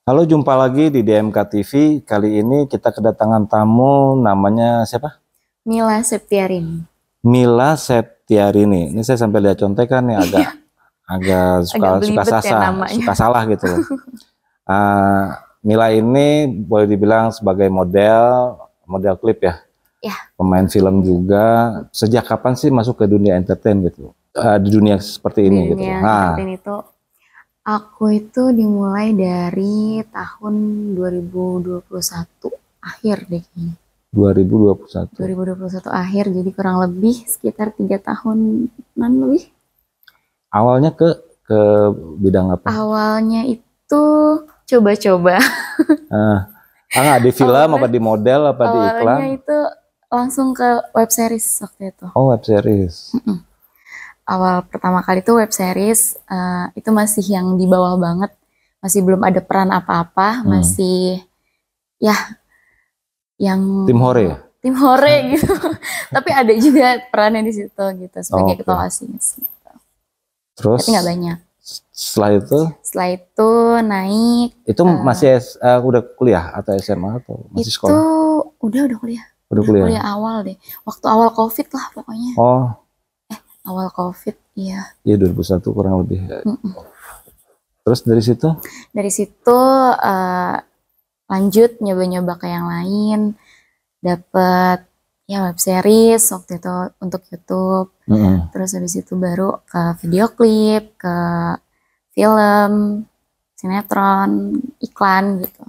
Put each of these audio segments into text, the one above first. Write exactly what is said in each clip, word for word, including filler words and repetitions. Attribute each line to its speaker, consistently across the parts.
Speaker 1: Halo, jumpa lagi di D M K T V. Kali ini kita kedatangan tamu, namanya siapa?
Speaker 2: Mila Septiarini.
Speaker 1: Mila Septiarini. Ini saya sampai lihat contekan nih agak
Speaker 2: Iya.
Speaker 1: agak suka
Speaker 2: Agak
Speaker 1: suka
Speaker 2: belibet ya
Speaker 1: sasah,
Speaker 2: namanya.
Speaker 1: suka salah gitu loh. Uh, Mila ini boleh dibilang sebagai model, model klip ya.
Speaker 2: Ya.
Speaker 1: Pemain film juga. Sejak kapan sih masuk ke dunia entertain gitu? Uh, di dunia seperti ini
Speaker 2: Di
Speaker 1: gitu.
Speaker 2: dunia
Speaker 1: Nah,
Speaker 2: entertain itu aku itu dimulai dari tahun dua ribu dua puluh satu akhir deh kayaknya.
Speaker 1: dua ribu dua puluh satu.
Speaker 2: dua ribu dua puluh satu akhir, jadi kurang lebih sekitar tiga tahunan lebih.
Speaker 1: Awalnya ke ke bidang apa?
Speaker 2: Awalnya itu coba-coba.
Speaker 1: Uh, ah, di film
Speaker 2: Awalnya,
Speaker 1: apa di model apa di iklan?
Speaker 2: Awalnya itu langsung ke web series waktu itu.
Speaker 1: Oh, web series.
Speaker 2: Mm-mm. Awal pertama kali tuh web series, uh, itu masih yang di bawah banget, masih belum ada peran apa-apa, hmm. masih ya yang
Speaker 1: tim hore ya?
Speaker 2: Tim hore gitu. Tapi ada juga perannya di situ gitu sebagai oh, okay. ketua OSIS gitu.
Speaker 1: Terus?
Speaker 2: Tapi nggak banyak.
Speaker 1: Setelah itu?
Speaker 2: Setelah itu naik.
Speaker 1: Itu uh, masih uh, udah kuliah atau S M A atau masih
Speaker 2: itu
Speaker 1: sekolah?
Speaker 2: Itu udah udah kuliah.
Speaker 1: Udah kuliah.
Speaker 2: Kuliah awal deh. Waktu awal COVID lah pokoknya.
Speaker 1: Oh.
Speaker 2: Awal COVID, iya.
Speaker 1: Iya, dua ribu satu kurang lebih. Mm-mm. Terus dari situ?
Speaker 2: Dari situ uh, lanjut nyoba-nyoba ke yang lain, dapet ya web series waktu itu untuk YouTube. Mm-hmm. Terus habis itu baru ke video klip, ke film, sinetron, iklan gitu.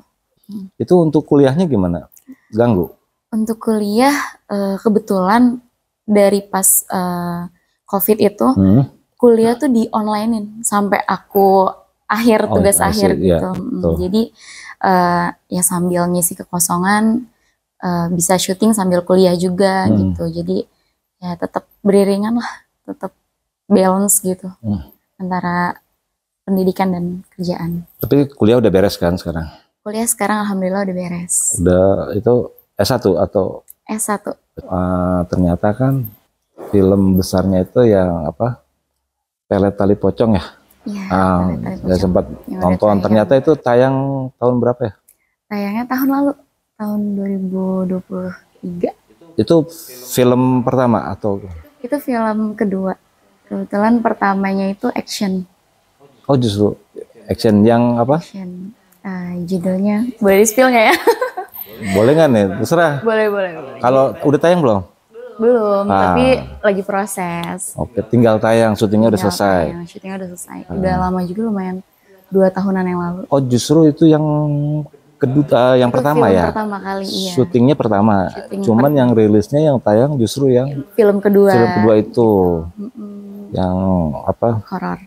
Speaker 1: Itu untuk kuliahnya gimana? Ganggu?
Speaker 2: Untuk kuliah uh, kebetulan dari pas uh, COVID itu, hmm. kuliah tuh di onlinein sampai aku akhir tugas oh, akhir asik, gitu. Ya, jadi uh, ya sambil ngisi kekosongan, uh, bisa syuting sambil kuliah juga hmm. gitu. Jadi ya tetap beriringan lah, tetap balance gitu hmm. antara pendidikan dan kerjaan.
Speaker 1: Tapi kuliah udah beres kan sekarang?
Speaker 2: Kuliah sekarang alhamdulillah udah beres.
Speaker 1: Udah itu S satu atau?
Speaker 2: S satu.
Speaker 1: Uh, ternyata kan film besarnya itu yang apa, Pelet Tali Pocong ya?
Speaker 2: Iya.
Speaker 1: Ah, saya sempat yang nonton. Ternyata itu tayang tahun berapa ya?
Speaker 2: Tayangnya tahun lalu, tahun dua ribu dua puluh tiga.
Speaker 1: Itu film pertama atau?
Speaker 2: Itu film kedua. Kebetulan pertamanya itu action.
Speaker 1: Oh, justru action yang apa?
Speaker 2: Action. Uh, judulnya boleh di-spill nggak ya?
Speaker 1: Boleh nggak nih? Terserah.
Speaker 2: Boleh, boleh, boleh.
Speaker 1: Kalau udah tayang belum?
Speaker 2: Belum, ah. tapi lagi proses.
Speaker 1: Oke, tinggal tayang, syutingnya
Speaker 2: tinggal
Speaker 1: udah selesai.
Speaker 2: Tayang, syutingnya udah selesai. Ah. Udah lama juga, lumayan dua tahunan yang lalu.
Speaker 1: Oh, justru itu yang kedua, uh, yang
Speaker 2: itu
Speaker 1: pertama
Speaker 2: film
Speaker 1: ya?
Speaker 2: Pertama kali, iya.
Speaker 1: Syutingnya pertama. Syuting Cuman per yang rilisnya yang tayang justru yang
Speaker 2: film kedua.
Speaker 1: Film kedua itu,
Speaker 2: mm-hmm.
Speaker 1: yang apa?
Speaker 2: Horor.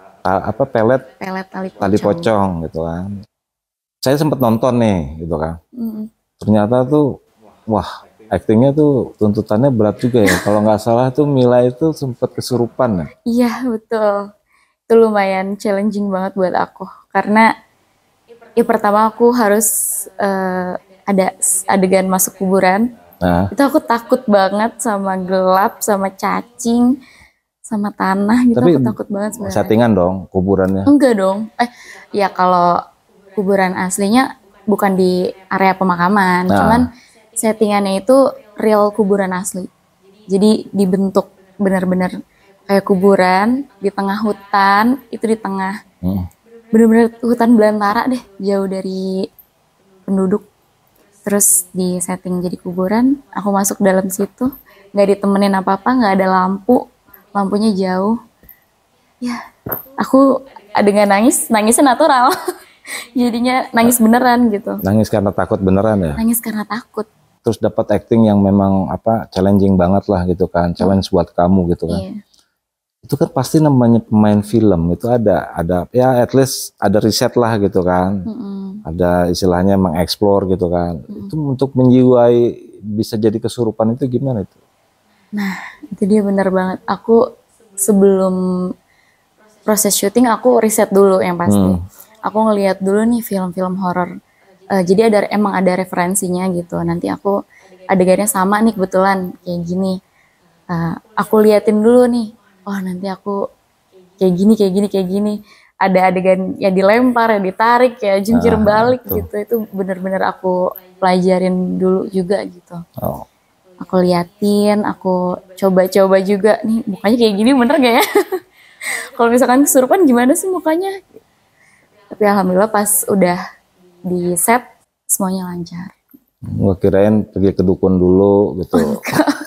Speaker 1: Apa pelet?
Speaker 2: Pelet tali pocong.
Speaker 1: Tali pocong gitu kan. Saya sempat nonton nih, gitu kan. Mm-hmm. Ternyata tuh, wah. Aktingnya tuh tuntutannya berat juga ya. Kalau nggak salah tuh Mila itu sempat kesurupan ya.
Speaker 2: Iya betul. Itu lumayan challenging banget buat aku. Karena ya pertama aku harus uh, ada adegan masuk kuburan. Nah. Itu aku takut banget sama gelap, sama cacing, sama tanah gitu. Tapi aku takut banget sebenarnya.
Speaker 1: Settingan dong kuburannya?
Speaker 2: Enggak dong. Eh ya kalau kuburan aslinya bukan di area pemakaman. Nah. Cuman settingannya itu real kuburan asli. Jadi dibentuk benar-benar kayak kuburan di tengah hutan, itu di tengah. Hmm. Benar-benar hutan belantara deh, jauh dari penduduk. Terus di setting jadi kuburan, aku masuk dalam situ, nggak ditemenin apa-apa, nggak ada lampu, lampunya jauh. Ya, aku adegan nangis, nangisnya natural. Jadinya nangis beneran gitu.
Speaker 1: Nangis karena takut beneran ya?
Speaker 2: Nangis karena takut.
Speaker 1: Terus dapat acting yang memang apa challenging banget lah gitu kan, challenge hmm. buat kamu gitu kan. Iya. Itu kan pasti namanya pemain film itu ada ada ya at least ada riset lah gitu kan. Hmm. Ada istilahnya mengeksplor gitu kan. Hmm. Itu untuk menjiwai bisa jadi kesurupan itu gimana itu?
Speaker 2: Nah, itu dia benar banget. Aku sebelum proses syuting aku riset dulu yang pasti. Hmm. Aku ngelihat dulu nih film-film horor. Uh, jadi ada emang ada referensinya gitu. Nanti aku adegannya sama nih kebetulan kayak gini. Uh, aku liatin dulu nih. Oh nanti aku kayak gini, kayak gini, kayak gini. ada adegan ya dilempar, ya ditarik, ya jungkir
Speaker 1: Nah,
Speaker 2: balik
Speaker 1: itu.
Speaker 2: gitu. Itu bener-bener aku pelajarin dulu juga gitu.
Speaker 1: Oh.
Speaker 2: Aku liatin, aku coba-coba juga nih mukanya kayak gini bener gak ya? Kalau misalkan kesurupan gimana sih mukanya? Tapi alhamdulillah pas udah di set semuanya lancar.
Speaker 1: Gua kirain pergi ke dukun dulu gitu.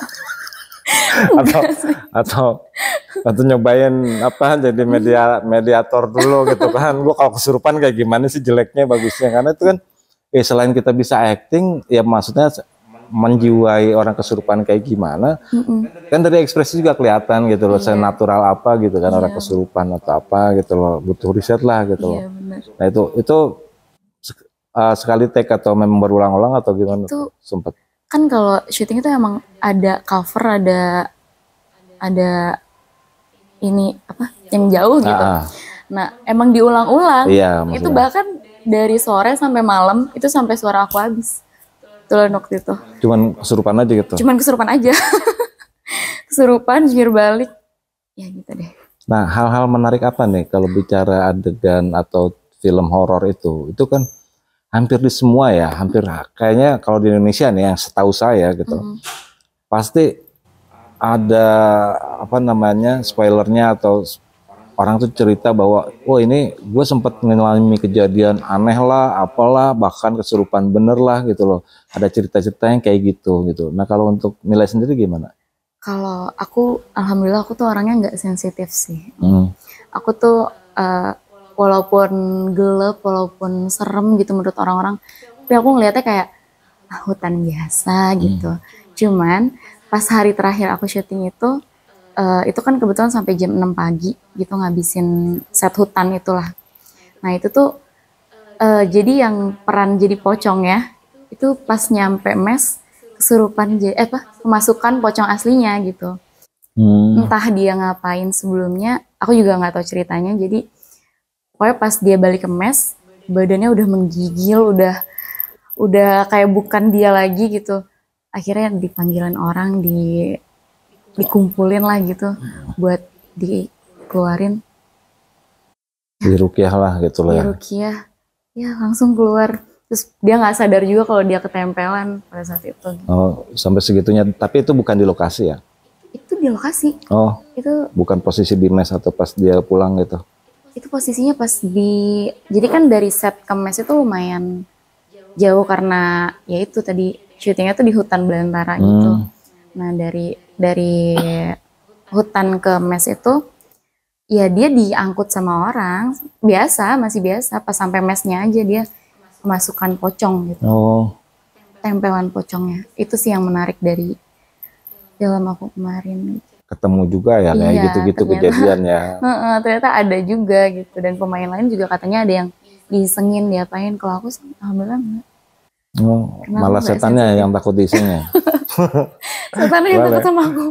Speaker 1: atau atau atau nyobain apa jadi media mediator dulu gitu kan. Gua kalau kesurupan kayak gimana sih jeleknya bagusnya, karena itu kan eh selain kita bisa acting ya maksudnya menjiwai orang kesurupan kayak gimana. Mm-mm. Kan dari ekspresi juga kelihatan gitu loh, yeah. Senatural apa gitu kan, yeah. Orang kesurupan atau apa gitu loh, butuh riset lah gitu loh. Yeah, bener. Nah itu itu uh, sekali take atau memang berulang-ulang atau gimana? Itu sempet
Speaker 2: kan kalau syuting itu emang ada cover, ada ada ini apa yang jauh gitu. Ah. Nah emang diulang-ulang.
Speaker 1: Iya,
Speaker 2: itu bahkan dari sore sampai malam itu sampai suara aku habis. Tuh waktu itu.
Speaker 1: Cuman kesurupan aja gitu.
Speaker 2: Cuman kesurupan aja. Kesurupan, jungkir balik. Ya gitu deh.
Speaker 1: Nah, hal-hal menarik apa nih kalau bicara adegan atau film horor itu? Itu kan hampir di semua ya, hampir kayaknya kalau di Indonesia nih yang setahu saya gitu. Mm. Pasti ada apa namanya spoilernya atau orang tuh cerita bahwa oh ini gue sempat mengalami kejadian aneh lah, apalah, bahkan kesurupan bener lah gitu loh. Ada cerita-cerita yang kayak gitu gitu. Nah kalau untuk nilai sendiri gimana?
Speaker 2: Kalau aku, alhamdulillah aku tuh orangnya nggak sensitif sih. Hmm. Aku tuh uh, walaupun gelap, walaupun serem gitu menurut orang-orang, tapi aku ngeliatnya kayak ah, hutan biasa gitu. Hmm. Cuman pas hari terakhir aku syuting itu, Uh, itu kan kebetulan sampai jam enam pagi gitu ngabisin set hutan itulah. Nah itu tuh uh, jadi yang peran jadi pocong ya, itu pas nyampe mes kesurupan eh apa kemasukan pocong aslinya gitu. Hmm. Entah dia ngapain sebelumnya, aku juga nggak tahu ceritanya. Jadi pokoknya pas dia balik ke mes, badannya udah menggigil, udah udah kayak bukan dia lagi gitu. Akhirnya dipanggilin orang, di dikumpulin lah gitu buat dikeluarin,
Speaker 1: di rukiah lah gitu loh ya.
Speaker 2: Di rukiah, ya langsung keluar. Terus dia nggak sadar juga kalau dia ketempelan pada saat itu.
Speaker 1: Oh sampai segitunya, tapi itu bukan di lokasi ya?
Speaker 2: Itu di lokasi.
Speaker 1: Oh.
Speaker 2: Itu
Speaker 1: bukan posisi di mes atau pas dia pulang gitu?
Speaker 2: Itu posisinya pas di, jadi kan dari set ke mes itu lumayan jauh karena ya itu tadi syutingnya tuh di hutan belantara hmm. gitu. Nah dari dari hutan ke mes itu ya dia diangkut sama orang biasa, masih biasa. Pas sampai mesnya aja dia kemasukan pocong gitu. Oh. Tempelan pocongnya. Itu sih yang menarik dari film aku kemarin.
Speaker 1: Ketemu juga ya, kayak iya, gitu-gitu kejadian ya.
Speaker 2: Ternyata ada juga gitu. Dan pemain lain juga katanya ada yang disengin, diapain. Kalau aku sih alhamdulillah enggak.
Speaker 1: Oh, malah setannya yang takut disengin.
Speaker 2: Setannya yang takut sama aku.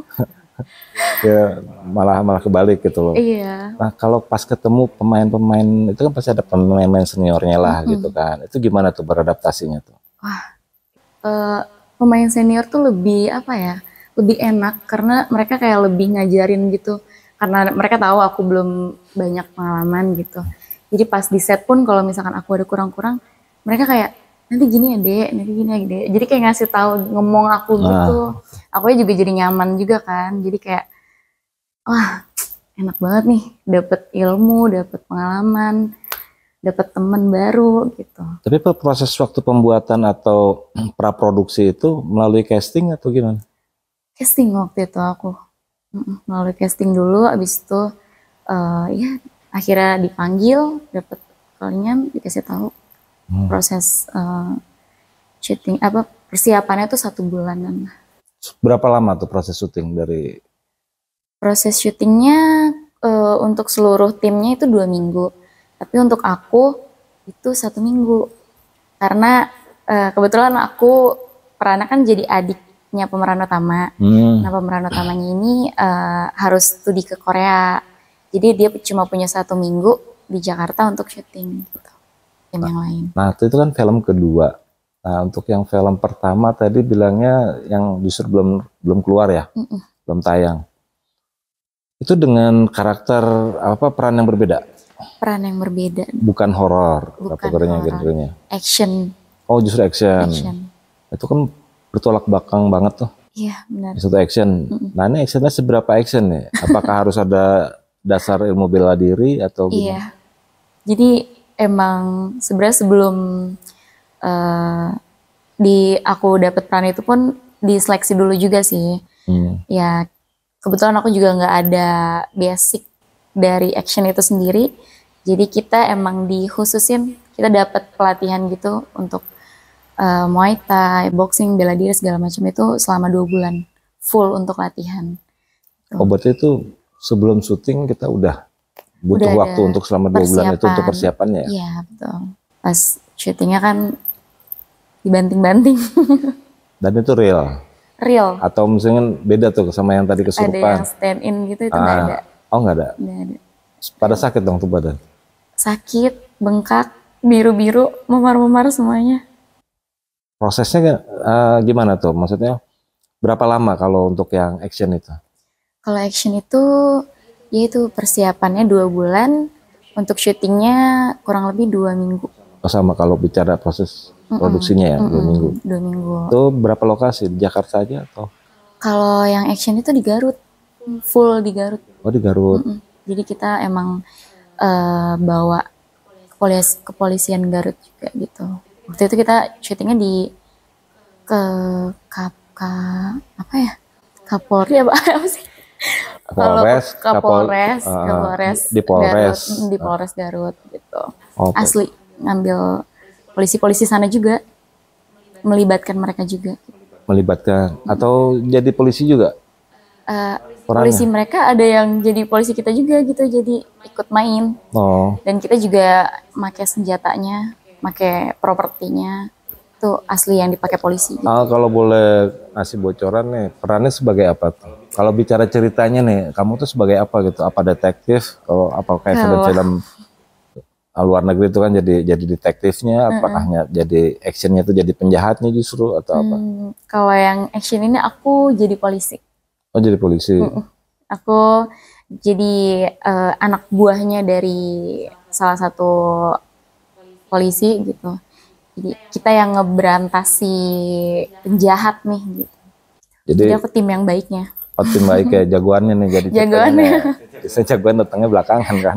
Speaker 1: Ya malah malah kebalik gitu loh.
Speaker 2: Iya.
Speaker 1: Nah kalau pas ketemu pemain-pemain itu kan pasti ada pemain-pemain seniornya lah mm-hmm. gitu kan. Itu gimana tuh beradaptasinya tuh?
Speaker 2: Wah, uh, pemain senior tuh lebih apa ya? Lebih enak karena mereka kayak lebih ngajarin gitu. Karena mereka tahu aku belum banyak pengalaman gitu. Jadi pas di set pun kalau misalkan aku ada kurang-kurang, mereka kayak nanti gini ya dek, nanti gini ya dek. Jadi kayak ngasih tahu, ngomong aku gitu. Nah. Aku juga jadi nyaman juga kan. Jadi kayak, wah enak banget nih, dapet ilmu, dapet pengalaman, dapet teman baru gitu.
Speaker 1: Tapi proses waktu pembuatan atau praproduksi itu melalui casting atau gimana?
Speaker 2: Casting waktu itu aku, melalui casting dulu, abis itu uh, ya akhirnya dipanggil, dapet kalian dikasih tahu. Hmm. Proses uh, syuting apa persiapannya tuh satu bulanan.
Speaker 1: Berapa lama tuh proses syuting dari?
Speaker 2: Proses syutingnya uh, untuk seluruh timnya itu dua minggu, tapi untuk aku itu satu minggu karena uh, kebetulan aku perannya kan jadi adiknya pemeran utama. Hmm. Nah pemeran utamanya ini uh, harus studi ke Korea, jadi dia cuma punya satu minggu di Jakarta untuk syuting. Gitu. Nah, yang lain.
Speaker 1: Nah itu kan film kedua. Nah untuk yang film pertama tadi bilangnya yang justru belum belum keluar ya, Mm-mm. belum tayang. Itu dengan karakter apa peran yang berbeda?
Speaker 2: peran yang berbeda.
Speaker 1: Bukan horor, kategorinya, genrenya.
Speaker 2: Action.
Speaker 1: Oh, justru action.
Speaker 2: Action.
Speaker 1: Itu kan bertolak belakang banget tuh.
Speaker 2: Iya, benar.
Speaker 1: Satu action. Mm-mm. Nah, ini actionnya seberapa action nih? Apakah harus ada dasar ilmu bela diri atau gimana?
Speaker 2: Iya. Jadi emang sebenarnya sebelum uh, di aku dapat peran itu pun diseleksi dulu juga sih. Hmm. Ya, kebetulan aku juga nggak ada basic dari action itu sendiri, jadi kita emang dikhususin, kita dapat pelatihan gitu untuk uh, Muay Thai, boxing, bela diri segala macam itu selama dua bulan full untuk latihan.
Speaker 1: Oh, berarti itu sebelum syuting kita udah butuh udah waktu untuk selama dua bulan itu untuk persiapannya?
Speaker 2: Iya, betul. Pas syutingnya kan dibanting-banting.
Speaker 1: Dan itu real?
Speaker 2: Real.
Speaker 1: Atau misalnya beda tuh sama yang tadi kesurupan?
Speaker 2: Ada yang stand in gitu, itu nggak ah. ada.
Speaker 1: Oh, nggak ada?
Speaker 2: Nggak ada.
Speaker 1: Pada sakit dong tuh badan?
Speaker 2: Sakit, bengkak, biru-biru, memar-memar semuanya.
Speaker 1: Prosesnya uh, gimana tuh? Maksudnya berapa lama kalau untuk yang action itu?
Speaker 2: Kalau action itu, ya itu persiapannya dua bulan, untuk syutingnya kurang lebih dua minggu.
Speaker 1: Oh, sama kalau bicara proses produksinya ya, mm -mm, dua minggu?
Speaker 2: Dua minggu.
Speaker 1: Itu berapa lokasi? Di Jakarta aja atau?
Speaker 2: Kalau yang action itu di Garut, full di Garut.
Speaker 1: Oh, di Garut. Mm -mm.
Speaker 2: Jadi kita emang uh, bawa kepolis kepolisian Garut juga gitu. Waktu itu kita syutingnya di ke Kap ka, apa ya? Kapolri apa, apa sih?
Speaker 1: Kapolres,
Speaker 2: Kapolres,
Speaker 1: uh,
Speaker 2: Kapolres
Speaker 1: di Polres,
Speaker 2: Garut, di Polres Garut gitu.
Speaker 1: Okay.
Speaker 2: Asli ngambil polisi-polisi sana juga, melibatkan mereka juga.
Speaker 1: Melibatkan atau jadi polisi juga?
Speaker 2: Uh, polisi mereka ada yang jadi polisi kita juga gitu, jadi ikut main.
Speaker 1: Oh.
Speaker 2: Dan kita juga pakai senjatanya, pakai propertinya, itu asli yang dipakai polisi. Gitu.
Speaker 1: Ah, kalau boleh ngasih bocoran nih, perannya sebagai apa tuh? Kalau bicara ceritanya nih, kamu tuh sebagai apa gitu? Apa detektif? Kalau apa kayak film-film luar negeri itu kan jadi jadi detektifnya? Apakah uh -uh. jadi actionnya tuh jadi penjahatnya justru atau apa?
Speaker 2: Hmm, kalau yang action ini aku jadi polisi.
Speaker 1: Oh, jadi polisi.
Speaker 2: Uh-uh. Aku jadi uh, anak buahnya dari salah satu polisi gitu. Jadi kita yang ngeberantasi penjahat nih gitu. Jadi, jadi aku tim yang baiknya.
Speaker 1: Oh, tim baik ya, jagoannya nih jadi
Speaker 2: jagoannya.
Speaker 1: Biasanya jagoan datangnya belakangan kan.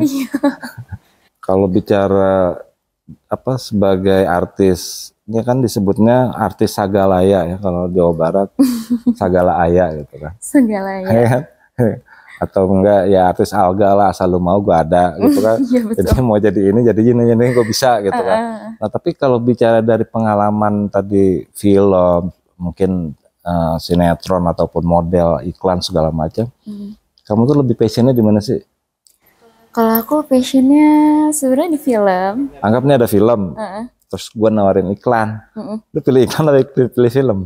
Speaker 1: Kalau bicara apa sebagai artis, ini kan disebutnya artis Sagalaya ya kalau di Jawa Barat. Sagala Aya gitu kan.
Speaker 2: Sagala Aya.
Speaker 1: Atau enggak ya artis Alga lah, asal lu mau gua ada gitu kan.
Speaker 2: Ya,
Speaker 1: jadi mau jadi ini jadi ini jadi ini gua bisa gitu kan. Uh, nah, tapi kalau bicara dari pengalaman tadi film, mungkin uh, sinetron ataupun model, iklan segala macam. Hmm. Kamu tuh lebih passionnya di mana sih?
Speaker 2: Kalau aku passionnya sebenarnya di film.
Speaker 1: Anggap nih ada film. Uh-uh. Terus gua nawarin iklan. Uh-uh. Lu pilih iklan atau pilih film?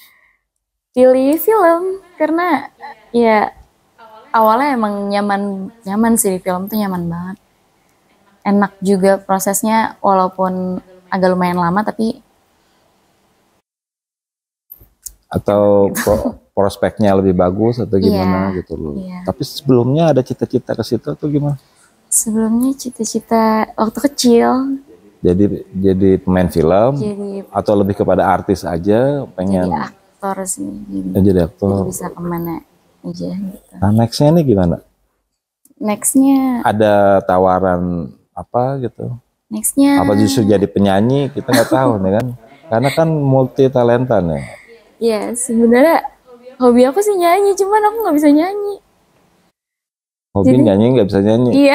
Speaker 2: Pilih film karena ya awalnya emang nyaman nyaman sih di film tuh nyaman banget, enak juga prosesnya walaupun agak lumayan lama tapi
Speaker 1: atau pro, prospeknya lebih bagus atau gimana yeah, gitu loh. Yeah. Tapi sebelumnya ada cita-cita ke situ atau gimana?
Speaker 2: Sebelumnya cita-cita waktu kecil.
Speaker 1: Jadi jadi pemain film
Speaker 2: jadi,
Speaker 1: atau lebih kepada artis aja pengen.
Speaker 2: Jadi aktor sih. Gitu.
Speaker 1: Ya, jadi aktor.
Speaker 2: Jadi bisa kemana aja gitu.
Speaker 1: Nah, nextnya ini gimana?
Speaker 2: Nextnya
Speaker 1: ada tawaran apa gitu?
Speaker 2: Nextnya
Speaker 1: apa justru jadi penyanyi, kita nggak tahu nih kan, karena kan multi talenta nih.
Speaker 2: Iya, sebenarnya hobi aku sih nyanyi, cuman aku nggak bisa nyanyi.
Speaker 1: Hobi jadi, nyanyi nggak bisa nyanyi?
Speaker 2: Iya.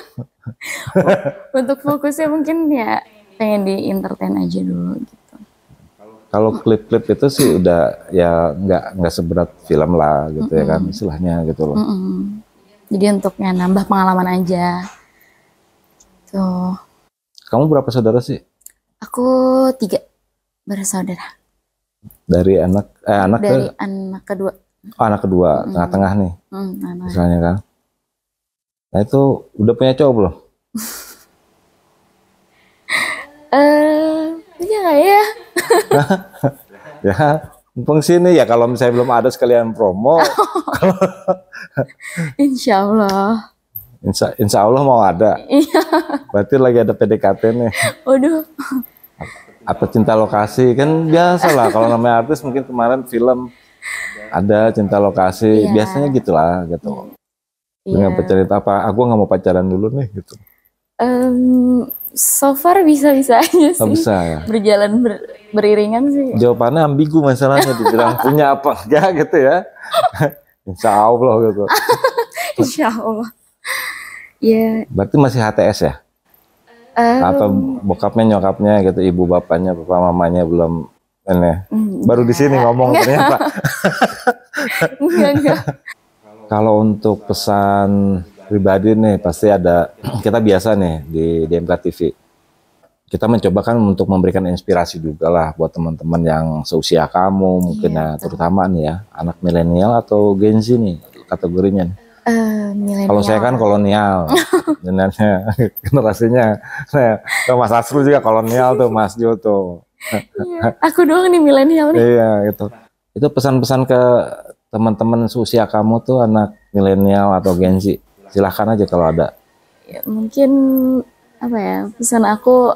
Speaker 2: Untuk fokusnya mungkin ya pengen di entertain aja dulu gitu.
Speaker 1: Kalau klip-klip itu sih udah ya nggak nggak seberat film lah gitu. Mm-mm. Ya kan istilahnya gitu loh.
Speaker 2: Mm-mm. Jadi untuk ya nambah pengalaman aja. Tuh.
Speaker 1: Kamu berapa saudara sih?
Speaker 2: Aku tiga bersaudara.
Speaker 1: Dari anak eh anak
Speaker 2: dari
Speaker 1: ke
Speaker 2: anak kedua.
Speaker 1: Oh, anak kedua, mm. tengah-tengah nih.
Speaker 2: Mm,
Speaker 1: misalnya kan. Nah itu udah punya cowok belum?
Speaker 2: Eh, uh, punya nggak ya?
Speaker 1: Ya, mumpung sini ya kalau misalnya belum ada sekalian promo.
Speaker 2: Insya Allah.
Speaker 1: Insya, insya Allah mau ada.
Speaker 2: Iya.
Speaker 1: Berarti lagi ada P D K T nih.
Speaker 2: Waduh.
Speaker 1: Atau cinta lokasi, kan biasa lah kalau namanya artis. Mungkin kemarin film ada cinta lokasi,
Speaker 2: Iya.
Speaker 1: biasanya gitulah gitu. Dengan
Speaker 2: Iya.
Speaker 1: cerita apa, aku nggak mau pacaran dulu nih gitu.
Speaker 2: Um, so far bisa-bisa aja sih.
Speaker 1: Oh, bisa ya.
Speaker 2: Berjalan ber, beriringan sih.
Speaker 1: Jawabannya ambigu masalahnya, dibilang punya apa enggak gitu ya. Insya Allah gitu.
Speaker 2: Insya Allah. Ya.
Speaker 1: Berarti masih H T S ya?
Speaker 2: Um,
Speaker 1: Atau bokapnya nyokapnya gitu, ibu bapaknya, papa mamanya belum ini. Baru di sini ngomong
Speaker 2: enggak.
Speaker 1: ternyata.
Speaker 2: Enggak, enggak.
Speaker 1: Kalau untuk pesan pribadi nih pasti ada, kita biasa nih di D M K T V. Kita mencoba kan untuk memberikan inspirasi juga lah buat teman-teman yang seusia kamu mungkin
Speaker 2: Iya,
Speaker 1: ya, terutama nih ya anak milenial atau Gen Z nih kategorinya.
Speaker 2: Uh,
Speaker 1: Kalau saya kan kolonial, sebenarnya generasinya. Nah, Mas Asru juga kolonial tuh, Mas Jo tuh.
Speaker 2: Iya, aku doang nih milenial nih.
Speaker 1: Iya gitu. Itu pesan-pesan ke teman-teman seusia kamu tuh anak milenial atau Gen Z. Silahkan aja kalau ada.
Speaker 2: Ya, mungkin apa ya, pesan aku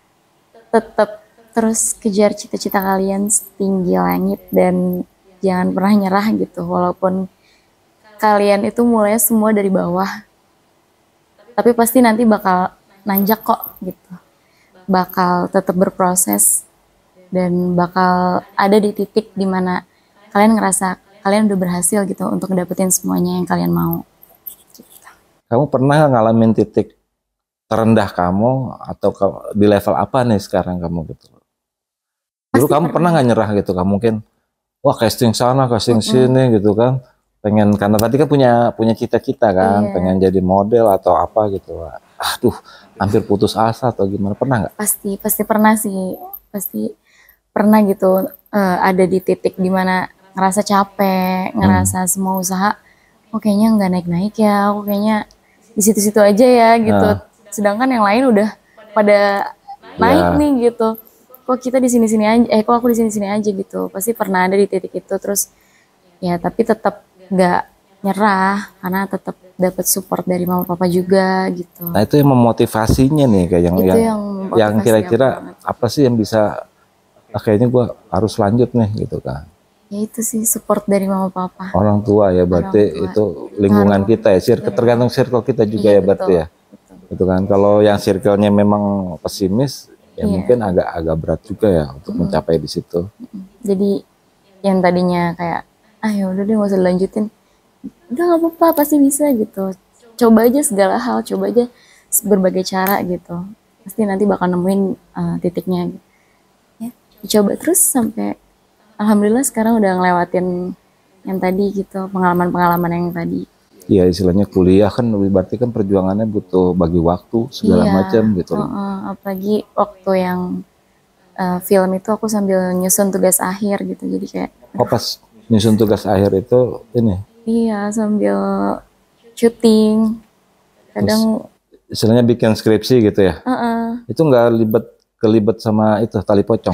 Speaker 2: tetap terus kejar cita-cita kalian setinggi langit dan jangan pernah nyerah gitu, walaupun kalian itu mulai semua dari bawah, tapi pasti nanti bakal nanjak kok gitu, bakal tetap berproses dan bakal ada di titik dimana kalian ngerasa kalian udah berhasil gitu untuk dapetin semuanya yang kalian mau.
Speaker 1: Kamu pernah ngalamin titik terendah kamu atau di level apa nih sekarang kamu gitu? Dulu
Speaker 2: Pasti
Speaker 1: kamu
Speaker 2: pernah.
Speaker 1: pernah nggak nyerah gitu? Kamu mungkin wah casting sana, casting
Speaker 2: Mm-mm.
Speaker 1: sini gitu kan? Pengen, karena tadi kan punya punya cita-cita kan,
Speaker 2: Iya.
Speaker 1: pengen jadi model atau apa gitu. Aduh, hampir putus asa atau gimana? Pernah nggak?
Speaker 2: Pasti pasti pernah sih, pasti pernah gitu, uh, ada di titik dimana ngerasa capek, ngerasa hmm. semua usaha, oh kayaknya nggak naik-naik ya, aku kayaknya di situ-situ aja ya gitu. Nah. Sedangkan yang lain udah pada naik ya. Nih gitu. Kok kita di sini-sini aja, eh kok aku di sini-sini aja gitu. Pasti pernah ada di titik itu, terus ya tapi tetap nggak nyerah karena tetap dapat support dari mama papa juga gitu.
Speaker 1: Nah itu yang memotivasinya nih, kayak yang
Speaker 2: itu
Speaker 1: yang,
Speaker 2: yang,
Speaker 1: yang kira-kira apa sih yang bisa, ah, kayaknya gue harus lanjut nih gitu kan.
Speaker 2: Ya itu sih support dari mama papa.
Speaker 1: Orang tua ya berarti tua. Itu lingkungan Taruh. Kita ya, circle, tergantung circle kita juga iya, ya berarti betul, ya. Betul. Gitu kan. Kalau yang circle-nya memang pesimis ya iya. Mungkin agak agak berat juga ya untuk hmm. mencapai di situ.
Speaker 2: Jadi yang tadinya kayak ah ya udah deh nggak usah dilanjutin, udah nggak apa-apa pasti bisa gitu, coba aja segala hal, coba aja berbagai cara gitu, pasti nanti bakal nemuin uh, titiknya ya, coba terus sampai alhamdulillah sekarang udah ngelewatin yang tadi gitu, pengalaman-pengalaman yang tadi.
Speaker 1: Iya istilahnya kuliah kan berarti kan perjuangannya butuh bagi waktu segala iya, macam gitu.
Speaker 2: Uh, uh, apalagi waktu yang uh, film itu aku sambil nyusun tugas akhir gitu, jadi kayak
Speaker 1: oh pas nyusun tugas akhir itu ini?
Speaker 2: Iya, sambil syuting. Kadang
Speaker 1: terus, istilahnya bikin skripsi gitu ya?
Speaker 2: Uh-uh.
Speaker 1: Itu nggak libet kelibet sama itu tali pocong?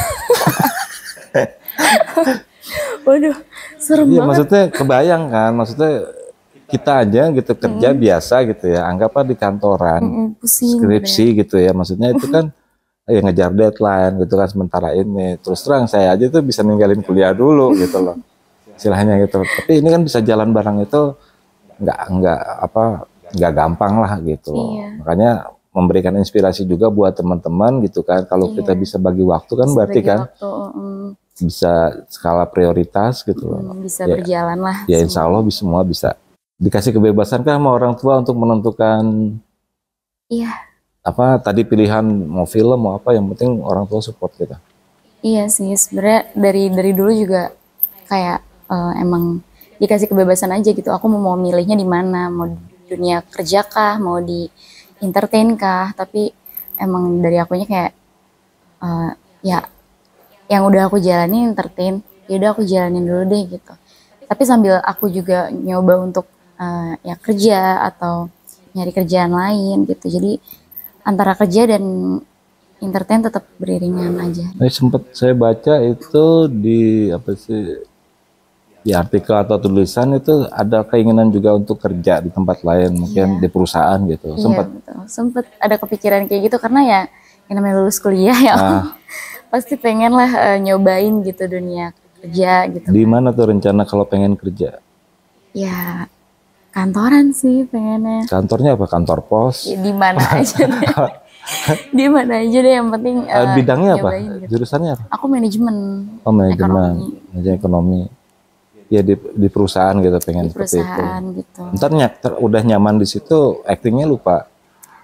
Speaker 2: Waduh, serem
Speaker 1: iya,
Speaker 2: banget.
Speaker 1: maksudnya kebayang kan, maksudnya kita aja gitu kerja mm. biasa gitu ya, anggaplah di kantoran, mm-mm, pusing, skripsi gitu ya, maksudnya itu kan ya ngejar deadline gitu kan, sementara ini terus terang saya aja tuh bisa ninggalin kuliah dulu gitu loh istilahnya gitu, tapi ini kan bisa jalan bareng itu nggak nggak apa nggak gampang lah gitu loh. Iya. Makanya memberikan inspirasi juga buat teman-teman gitu kan, kalau iya. Kita bisa bagi waktu kan bisa berarti kan waktu, um, bisa skala prioritas gitu loh,
Speaker 2: um, bisa
Speaker 1: ya,
Speaker 2: berjalan lah
Speaker 1: ya insya Allah semua bisa dikasih kebebasan kan sama orang tua untuk menentukan
Speaker 2: iya
Speaker 1: apa tadi pilihan mau film mau apa, yang penting orang tua support kita.
Speaker 2: Iya sih sebenarnya dari dari dulu juga kayak uh, emang dikasih kebebasan aja gitu, aku mau milihnya di mana, mau dunia kerja kah, mau di entertain kah, tapi emang dari akunya kayak uh, ya yang udah aku jalani entertain, ya udah aku jalanin dulu deh gitu, tapi sambil aku juga nyoba untuk uh, ya kerja atau nyari kerjaan lain gitu, jadi antara kerja dan entertain tetap beriringan aja.
Speaker 1: Nah, sempat saya baca itu di apa sih di artikel atau tulisan itu ada keinginan juga untuk kerja di tempat lain, mungkin
Speaker 2: Iya.
Speaker 1: di perusahaan gitu.
Speaker 2: Iya,
Speaker 1: Sempat.
Speaker 2: betul. Sempet ada kepikiran kayak gitu karena ya yang namanya lulus kuliah ya,
Speaker 1: Nah,
Speaker 2: pasti pengen lah eh, nyobain gitu dunia kerja gitu.
Speaker 1: di mana tuh rencana kalau pengen kerja?
Speaker 2: Ya kantoran sih pengennya.
Speaker 1: Kantornya apa? Kantor pos?
Speaker 2: Ya, di mana aja deh. Di mana aja deh yang penting
Speaker 1: Eh,
Speaker 2: eh,
Speaker 1: bidangnya apa?
Speaker 2: nyobain gitu.
Speaker 1: Jurusannya apa?
Speaker 2: Aku manajemen
Speaker 1: Oh, manajemen,
Speaker 2: ekonomi
Speaker 1: manajemen ekonomi. Ya di, di perusahaan gitu pengen
Speaker 2: di
Speaker 1: seperti itu.
Speaker 2: perusahaan gitu.
Speaker 1: Ntar nyak, ter- udah nyaman di situ, actingnya lupa.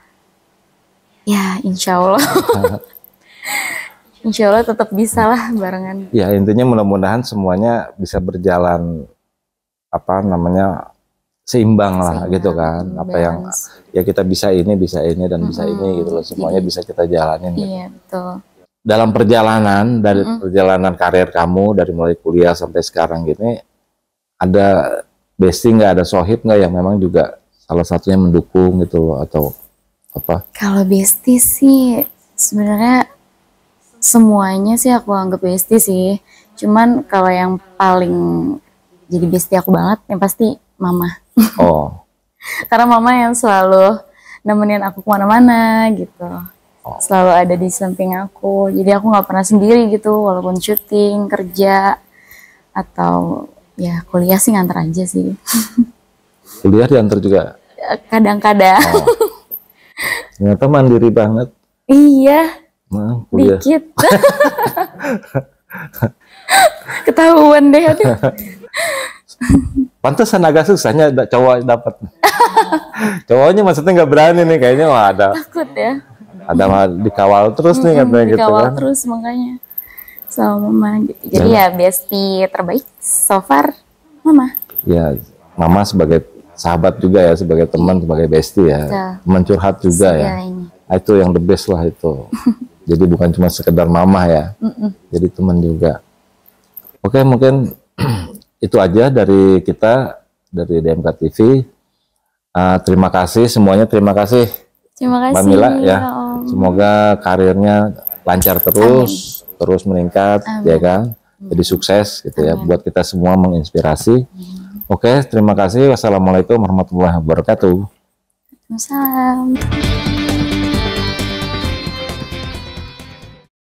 Speaker 2: Ya insya Allah. Insya Allah tetap bisa lah barengan.
Speaker 1: Ya intinya mudah-mudahan semuanya bisa berjalan apa namanya seimbang lah
Speaker 2: Seimbang,
Speaker 1: gitu kan. Apa yang
Speaker 2: balance.
Speaker 1: ya kita bisa ini, bisa ini dan bisa
Speaker 2: Mm-mm.
Speaker 1: ini gitu loh. Semuanya
Speaker 2: Jadi-
Speaker 1: bisa kita jalanin. Gitu.
Speaker 2: Iya betul.
Speaker 1: Dalam perjalanan dari
Speaker 2: Mm-mm.
Speaker 1: perjalanan karir kamu dari mulai kuliah sampai sekarang gini, ada bestie nggak, ada sohib nggak yang memang juga salah satunya mendukung gitu loh atau apa?
Speaker 2: Kalau bestie sih sebenarnya semuanya sih aku anggap bestie sih. Cuman kalau yang paling jadi bestie aku banget yang pasti mama.
Speaker 1: Oh,
Speaker 2: Karena mama yang selalu nemenin aku kemana-mana gitu.
Speaker 1: Oh.
Speaker 2: Selalu ada di samping aku. Jadi aku nggak pernah sendiri gitu walaupun syuting, kerja, atau ya kuliah sih nganter aja sih.
Speaker 1: kuliah diantar juga.
Speaker 2: Kadang-kadang.
Speaker 1: Oh. Ternyata mandiri banget.
Speaker 2: Iya.
Speaker 1: Nah, kuliah.
Speaker 2: Dikit. Ketahuan deh. Aduh.
Speaker 1: Pantesan agak susahnya da- cowok dapat. Cowoknya maksudnya nggak berani nih kayaknya, wah ada
Speaker 2: Takut ya.
Speaker 1: ada mah dikawal terus nih katanya gitu
Speaker 2: Dikawal
Speaker 1: kan.
Speaker 2: terus makanya sama mama gitu. Jadi ya bestie terbaik so far mama.
Speaker 1: Ya, mama sebagai sahabat juga ya, sebagai teman, sebagai bestie ya.
Speaker 2: Betul.
Speaker 1: Teman curhat juga ya.
Speaker 2: Segala ini.
Speaker 1: Nah, itu yang the best lah itu. Jadi bukan cuma sekedar mama ya.
Speaker 2: Mm-mm.
Speaker 1: Jadi teman juga. Oke, mungkin itu aja dari kita, dari D M K T V. Uh, terima kasih semuanya, terima kasih
Speaker 2: Terima
Speaker 1: Mbak
Speaker 2: kasih
Speaker 1: Mila ya.
Speaker 2: Om.
Speaker 1: Semoga karirnya lancar terus, terus meningkat
Speaker 2: Amin.
Speaker 1: ya kan. Jadi sukses gitu ya,
Speaker 2: Amin.
Speaker 1: buat kita semua menginspirasi. Oke, terima kasih. Wassalamualaikum warahmatullahi wabarakatuh.
Speaker 2: Waalaikumsalam.